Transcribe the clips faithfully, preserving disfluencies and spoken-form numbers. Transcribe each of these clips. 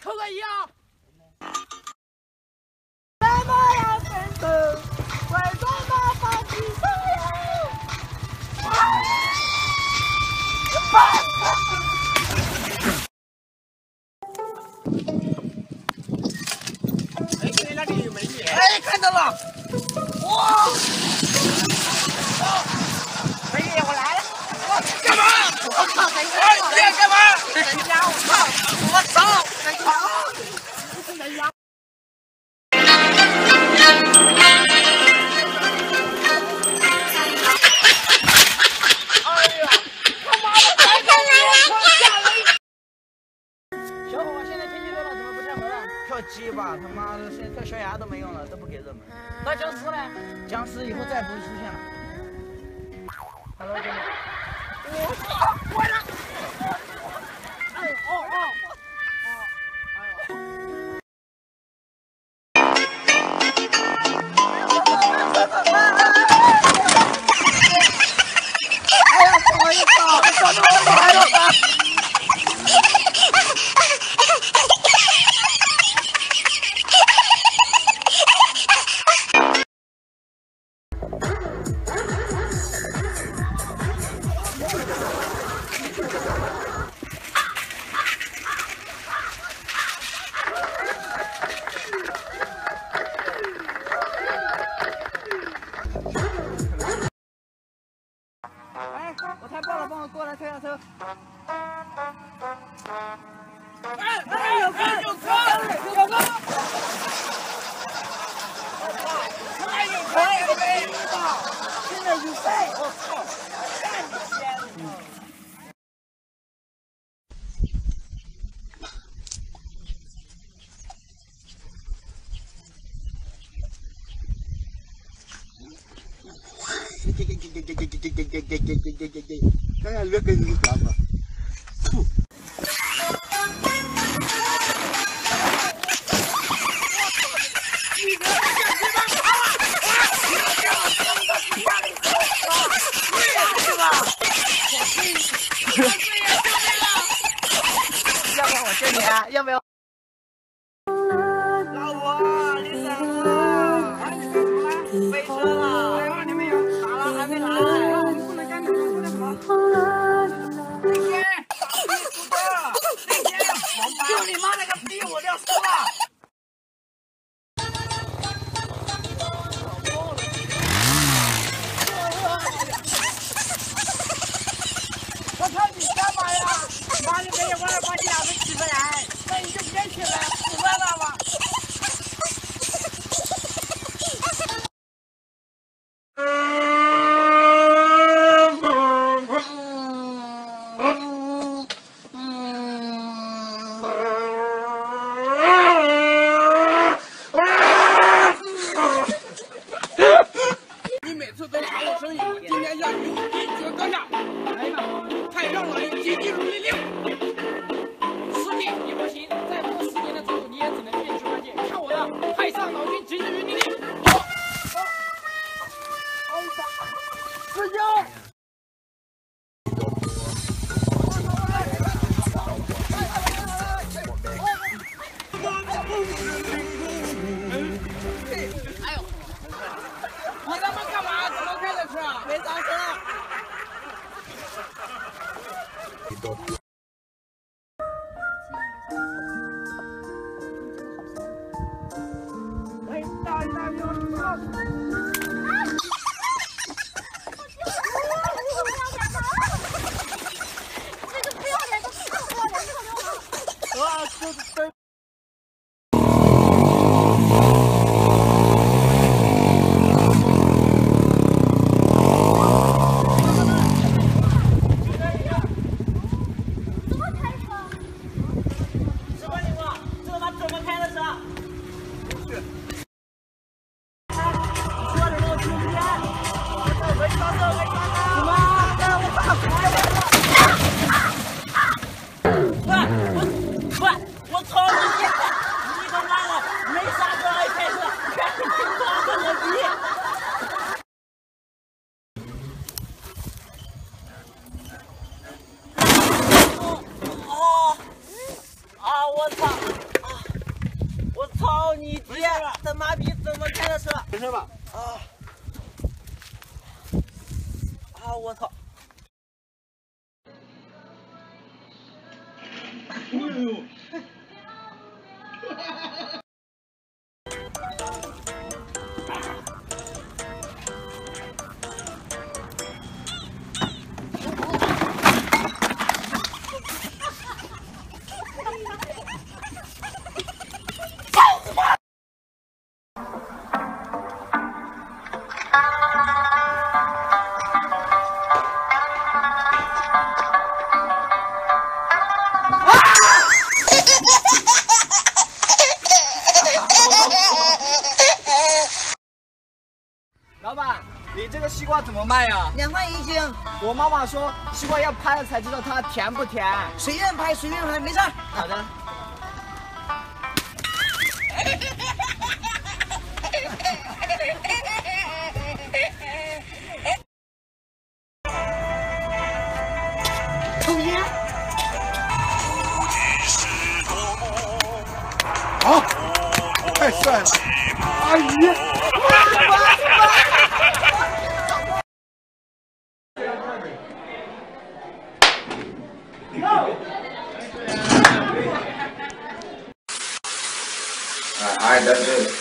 扣个一啊！ 什么呀，先生？为什么放弃所有？ 哎，这里那里有美女。 哎，看到了！哇！美女，我来了！我干嘛？我靠！等一下！你要干嘛？等一下！我操！我操！等一下！等一下！哎呀！他妈的！还敢越墙下雷！小伙，现在天气热了，怎么不开门啊？跳鸡吧！他妈的，现在跳悬崖都没用了，都不给热门。那僵尸呢？僵尸以后再也不会出现了。Hello， 兄弟。我操！我的！哎呦！哦哦！哦！哎呦！哎呀，不好意思啊，我撞到我来了。我太爆了，帮我过来推下车。哎哎，有坑有坑有坑！太有坑了，没吧？现在有赛，我操！干你先！ 刚才那个你干嘛？吐！ 要不我救你啊？要不要？老婆，你怎么了？哎，你干什么了？飞车了！哎呀，你们有打了还没来？我们不能干这种不能跑。那天打屁股的，那天就你妈那个逼我要输了。我操你干嘛呀？妈的，没有我把你俩都起不来，那你就别起来，死在那吧。 你每次都抢我生意，今天要你一决高下。来吧，太让老爷接地入命令。师弟，你不行，再不十年的走，你也只能变局关键。看我的，太上老君，急至于你。好，好，好，师兄。哎呦！你他妈干嘛？怎么开的车？没刹车。喂，大大牛，你告诉我。 这个不要脸的，不要脸的流氓！ 啊，就是对。 身吧。啊！啊！我操！ 哎呦！ 老板，你这个西瓜怎么卖呀？ 两块一斤， 我妈妈说西瓜要拍了才知道它甜不甜。 随便拍随便拍，没事儿。 好的。 抽烟。 好，太帅了，阿姨。 I does it.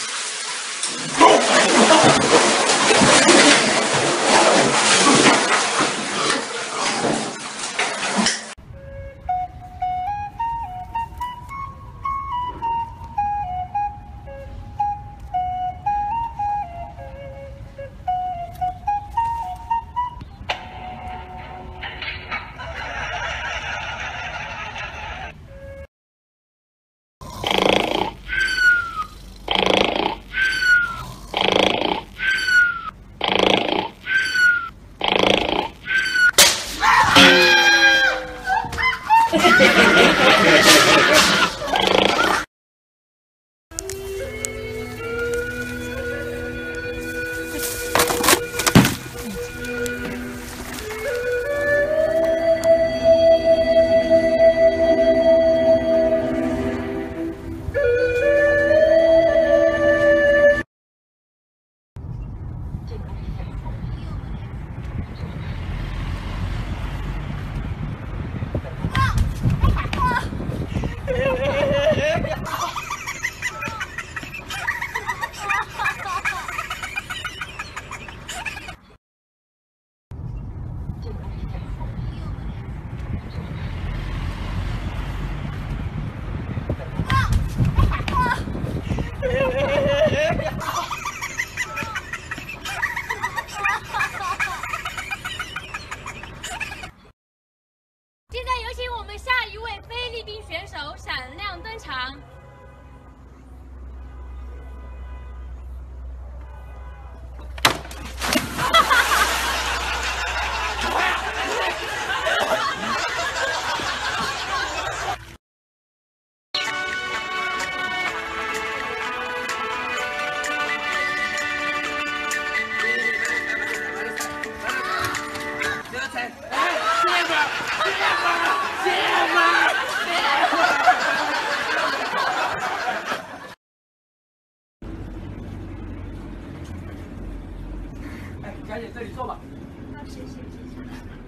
赶紧这里坐吧。 啊，行行行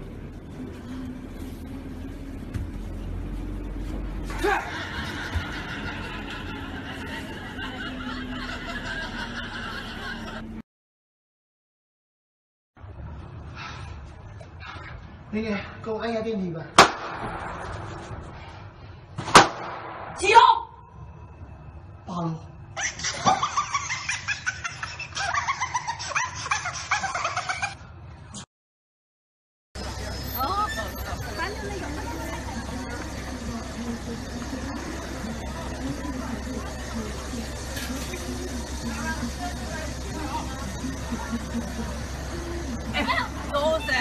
行。 那个，给我按下电梯吧。 几楼？ 八楼。 哦，反正那个。 哎，走噻。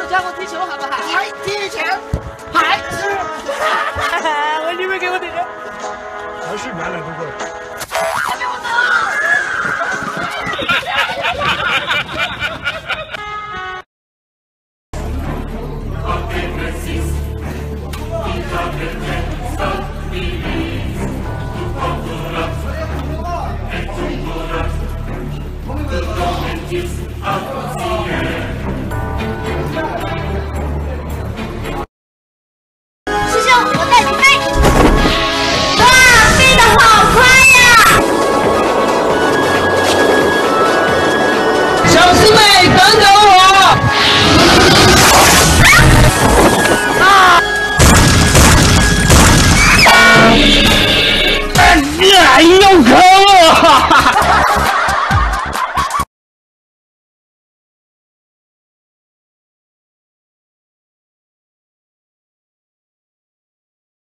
教我踢球好不好？ 还踢球， 还是，我女儿给我踢球。 还是原来那个。 哎呦我操！